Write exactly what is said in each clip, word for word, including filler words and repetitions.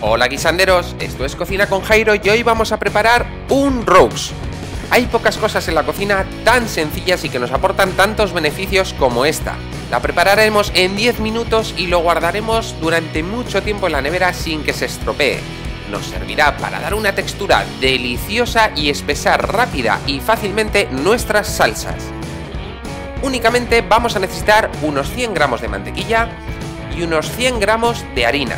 Hola guisanderos, esto es Cocina con Jairo y hoy vamos a preparar un roast. Hay pocas cosas en la cocina tan sencillas y que nos aportan tantos beneficios como esta. La prepararemos en diez minutos y lo guardaremos durante mucho tiempo en la nevera sin que se estropee. Nos servirá para dar una textura deliciosa y espesar rápida y fácilmente nuestras salsas. Únicamente vamos a necesitar unos cien gramos de mantequilla y unos cien gramos de harina.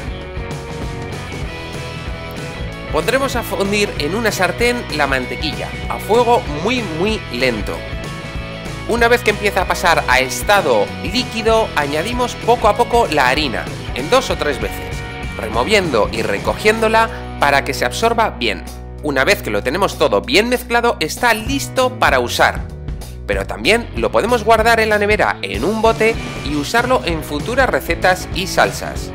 Pondremos a fundir en una sartén la mantequilla, a fuego muy muy lento. Una vez que empieza a pasar a estado líquido, añadimos poco a poco la harina, en dos o tres veces, removiendo y recogiéndola para que se absorba bien. Una vez que lo tenemos todo bien mezclado, está listo para usar. Pero también lo podemos guardar en la nevera en un bote y usarlo en futuras recetas y salsas.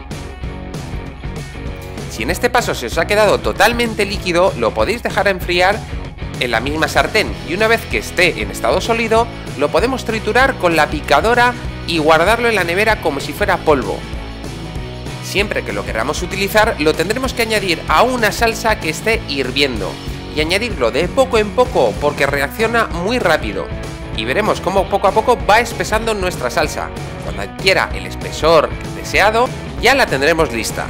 Si en este paso se os ha quedado totalmente líquido, lo podéis dejar enfriar en la misma sartén y una vez que esté en estado sólido, lo podemos triturar con la picadora y guardarlo en la nevera como si fuera polvo. Siempre que lo queramos utilizar, lo tendremos que añadir a una salsa que esté hirviendo y añadirlo de poco en poco porque reacciona muy rápido. Y veremos cómo poco a poco va espesando nuestra salsa. Cuando adquiera el espesor deseado, ya la tendremos lista.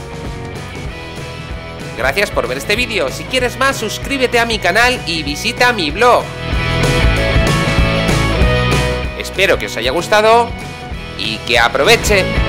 Gracias por ver este vídeo. Si quieres más, suscríbete a mi canal y visita mi blog. Espero que os haya gustado y que aproveche.